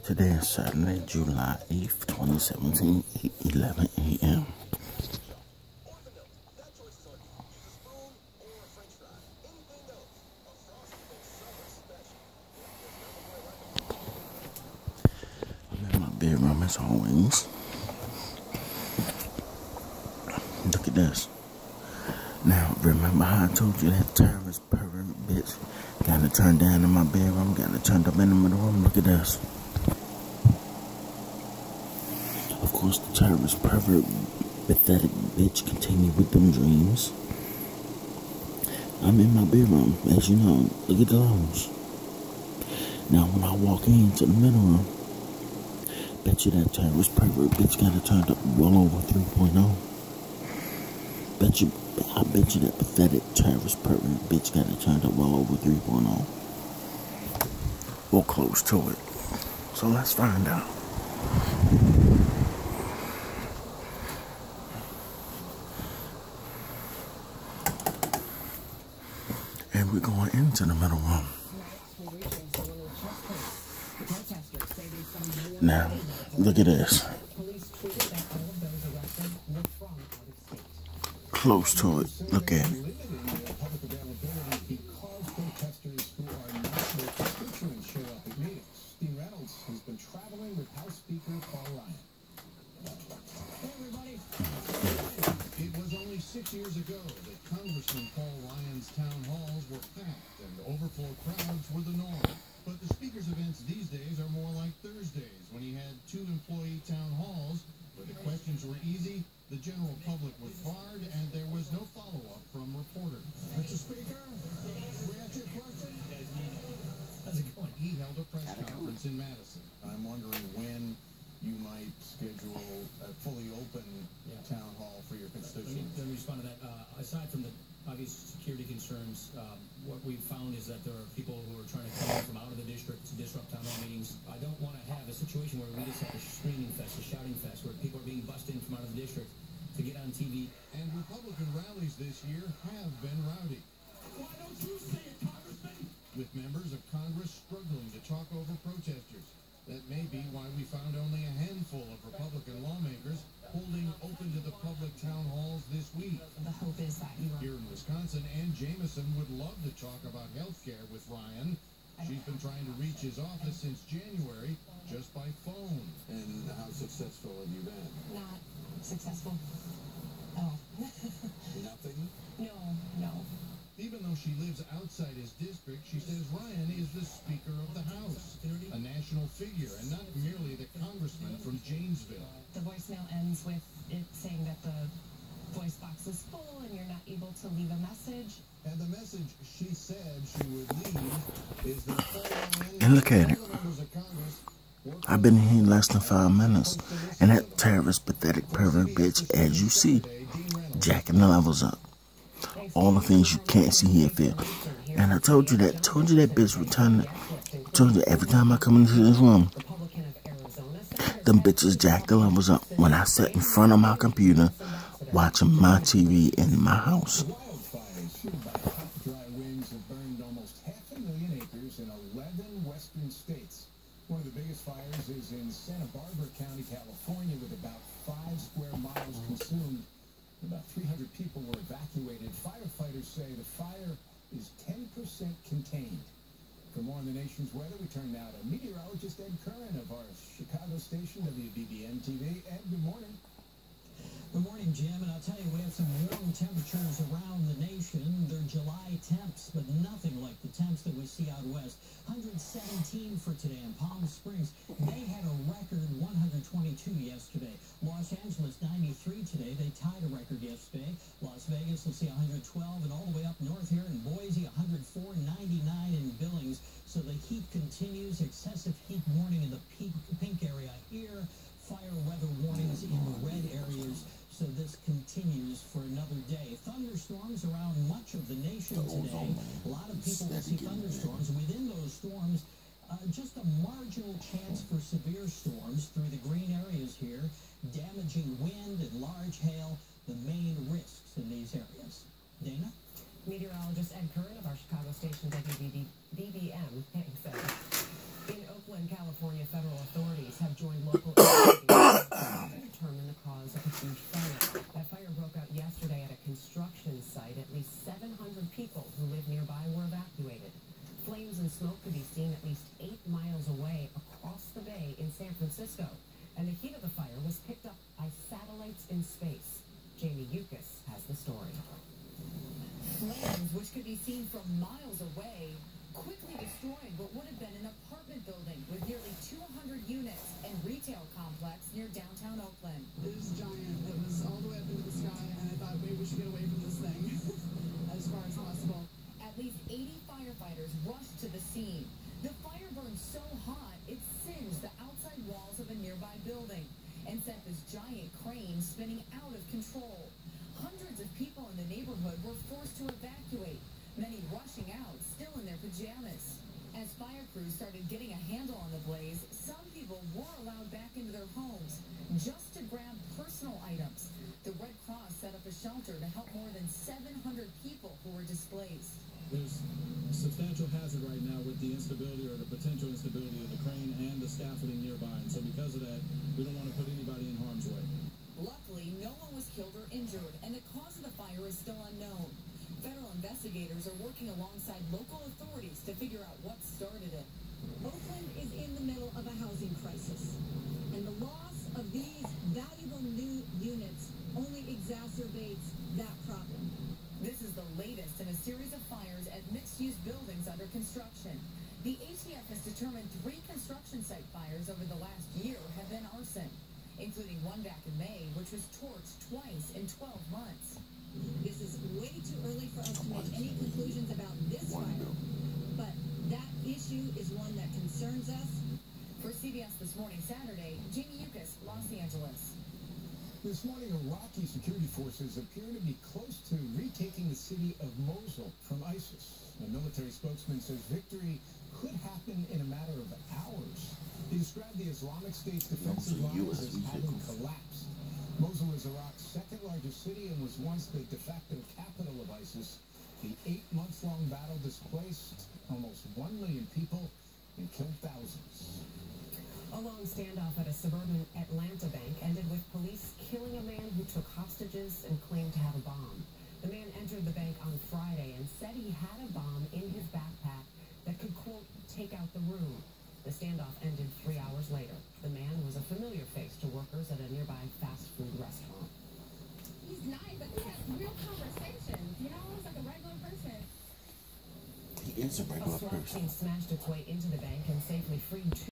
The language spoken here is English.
Today is Saturday, July 8th, 2017, 8:11 a.m. I'm in my bedroom as always. Look at this. Now, remember how I told you that terrorist pervert bitch got to turn down in my bedroom, got to turn up in the middle room? Look at this. Of course, the terrorist pervert pathetic bitch continued with them dreams. I'm in my bedroom, as you know. Look at those. Now, when I walk into the middle room, bet you that terrorist pervert bitch got it turned up well over 3.0. I bet you that pathetic terrorist pervert bitch got it turned up well over 3.0. Or close to it. So let's find out. And we're going into the middle room. Now, look at this. Close to it. Look at it. It was only 6 years ago that Congressman Paul Ryan's town halls were packed and overflow crowds were the norm. But the speaker's events these days are more like Thursdays, when he had 2 employee town halls where the questions were easy, the general public was barred, and there was no follow-up from reporters. Mr. Speaker, we ask you a question? How's it going? He held a press conference in Madison. I'm wondering when you might schedule a fully open town hall for your constituents. Let me respond to that. Aside from the obvious security concerns, what we've found is that there are people who are trying to come in from out of the district to disrupt town hall meetings. I don't want to have a situation where we just have a screaming fest, a shouting fest, where people are being bussed in from out of the district to get on TV. And Republican rallies this year have been rowdy. Why don't you say it, Congressman? With members of Congress struggling to talk over protesters. That may be why we found only a handful of Republican lawmakers holding open to the public town halls this week. The hope is that you Here in Wisconsin, Ann Jameson would love to talk about health care with Ryan. She's been trying to reach his office since January, just by phone. And how successful have you been? not successful at all. Nothing? No. Even though she lives outside his district, she says Ryan is the Speaker of the House, a national figure, and not merely the congressman from Janesville. The voicemail ends with it saying that the voice box is full and you're not able to leave a message. And the message she said she would leave is that And look at it. I've been here less than 5 minutes, and that terrorist, pathetic pervert bitch, as you see, jacking the levels up. All the things you can't see here, feel. And I told you that bitch returning. Told you every time I come into this room, them bitches jack the levels up when I sit in front of my computer watching my TV in my house. Wildfires fueled by hot, dry winds have burned almost 500,000 acres in 11 western states. One of the biggest fires is in Santa Barbara County, California, with about 5 square miles consumed. About 300 people were evacuated. Firefighters say the fire is 10% contained. For more on the nation's weather, we turn now to meteorologist Ed Curran of our Chicago station, WBBM-TV. Ed, good morning. Good morning, Jim, and I'll tell you, we have some warm temperatures around the nation. They're July temps, but nothing like the temps that we see out west. 117 for today in Palm Springs. They had a record 122 yesterday. Los Angeles, 93 today. They tied a record yesterday. Las Vegas will see 112, and all the way up north here in Boise, 104, 99 in Billings. So the heat continues. Excessive heat warning in the pink area here. Fire weather warnings in the red areas. So this continues for another day. Thunderstorms around much of the nation today. A lot of people will see thunderstorms. Within those storms, just a marginal chance for severe storms through the green areas here. Damaging wind and large hail, the main risks in these areas. Dana? Meteorologist Ed Curran of our Chicago station, WBBM, thanks, Ed. In Oakland, California, federal authorities could be seen at least 8 miles away across the bay in San Francisco. And the heat of the fire was picked up by satellites in space. Jamie Yukas has the story. Flames, which could be seen from miles away, quickly destroying what would have been an apartment building with nearly 200 units and retail complex near downtown Oakland. It was giant. It was all the way up into the sky, and I thought maybe we should get away from this thing as far as possible. At least 80 firefighters rushed to the scene. The fire burned so hot, it singed the outside walls of a nearby building and sent this giant crane spinning out of control. Hundreds of people in the neighborhood were forced to evacuate, many rushing out, still in their pajamas. As fire crews started getting a handle on the blaze, some people were allowed back into their homes just to grab personal items. The Red Cross set up a shelter to help more than 700 people who were displaced. There's substantial hazard right now with the instability or the potential instability of the crane and the scaffolding nearby. And so because of that, we don't want to put anybody in harm's way. Luckily, no one was killed or injured, and the cause of the fire is still unknown. Federal investigators are working alongside local authorities to figure out what started it. Oakland is in the middle of a housing crisis, and the loss of these valuable new units only exacerbates that problem. This is the latest in a series of fires at mixed-use buildings under construction. The ATF has determined 3 construction site fires over the last year have been arson, including one back in May, which was torched twice in 12 months. This is way too early for us to make any conclusions about this fire, but that issue is one that concerns us. For CBS This Morning Saturday, Jamie Yukas, Los Angeles. This morning, Iraqi security forces appear to be close to retaking the city of Mosul from ISIS. A military spokesman says victory could happen in a matter of hours. He described the Islamic State's defensive lines as having collapsed. Mosul is Iraq's second largest city and was once the de facto capital of ISIS. The 8-month-long battle displaced almost 1 million people and killed thousands. A long standoff at a suburban Atlanta bank ended with police killing a man who took hostages and claimed to have a bomb. The man entered the bank on Friday and said he had a bomb in his backpack that could, quote, take out the room. The standoff ended 3 hours later. The man was a familiar face to workers at a nearby fast food restaurant. He's nice, but he has real conversations. You know, he's like a regular person. He is a regular A SWAT person. team smashed its way into the bank and safely freed 2